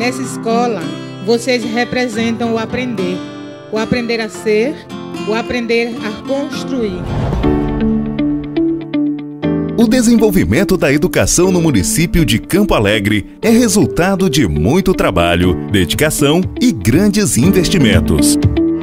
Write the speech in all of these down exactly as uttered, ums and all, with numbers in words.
Nessa escola, vocês representam o aprender, o aprender a ser, o aprender a construir. O desenvolvimento da educação no município de Campo Alegre é resultado de muito trabalho, dedicação e grandes investimentos.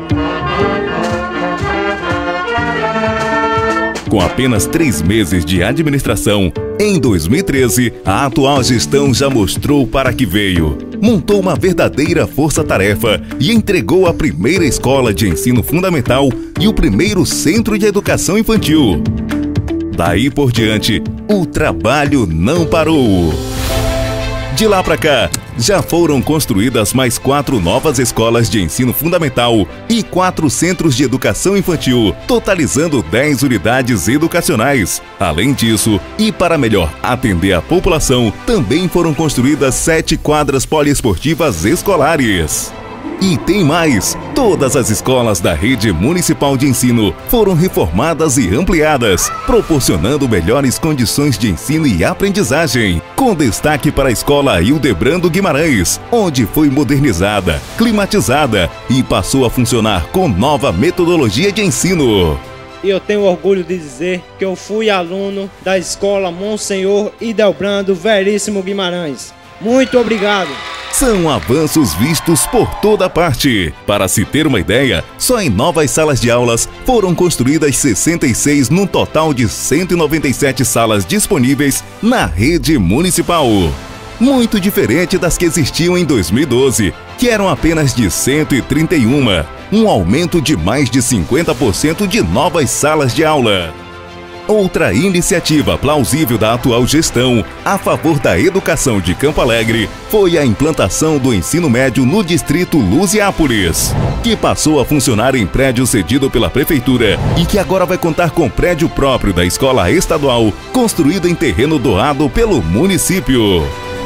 Com apenas três meses de administração, em dois mil e treze, a atual gestão já mostrou para que veio. Montou uma verdadeira força-tarefa e entregou a primeira escola de ensino fundamental e o primeiro centro de educação infantil. Daí por diante, o trabalho não parou. De lá para cá, já foram construídas mais quatro novas escolas de ensino fundamental e quatro centros de educação infantil, totalizando dez unidades educacionais. Além disso, e para melhor atender a população, também foram construídas sete quadras poliesportivas escolares. E tem mais! Todas as escolas da rede municipal de ensino foram reformadas e ampliadas, proporcionando melhores condições de ensino e aprendizagem, com destaque para a escola Hildebrando Guimarães, onde foi modernizada, climatizada e passou a funcionar com nova metodologia de ensino. E eu tenho orgulho de dizer que eu fui aluno da escola Monsenhor Hildebrando Veríssimo Guimarães. Muito obrigado! São avanços vistos por toda parte. Para se ter uma ideia, só em novas salas de aulas foram construídas sessenta e seis num total de cento e noventa e sete salas disponíveis na rede municipal. Muito diferente das que existiam em dois mil e doze, que eram apenas de cento e trinta e um, um aumento de mais de cinquenta por cento de novas salas de aula. Outra iniciativa plausível da atual gestão a favor da educação de Campo Alegre foi a implantação do ensino médio no distrito Luziápolis, que passou a funcionar em prédio cedido pela prefeitura e que agora vai contar com prédio próprio da escola estadual, construído em terreno doado pelo município.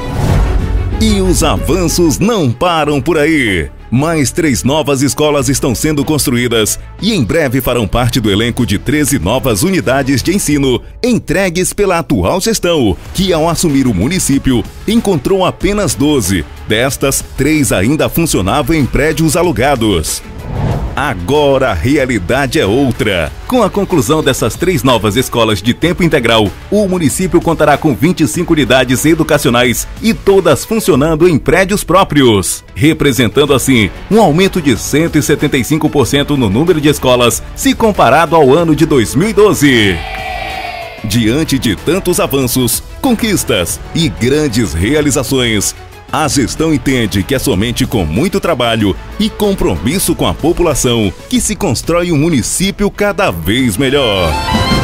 E os avanços não param por aí. Mais três novas escolas estão sendo construídas e em breve farão parte do elenco de treze novas unidades de ensino entregues pela atual gestão, que ao assumir o município encontrou apenas doze. Destas, três ainda funcionavam em prédios alugados. Agora a realidade é outra. Com a conclusão dessas três novas escolas de tempo integral, o município contará com vinte e cinco unidades educacionais e todas funcionando em prédios próprios, representando assim um aumento de cento e setenta e cinco por cento no número de escolas se comparado ao ano de dois mil e doze. Diante de tantos avanços, conquistas e grandes realizações, a gestão entende que é somente com muito trabalho e compromisso com a população que se constrói um município cada vez melhor.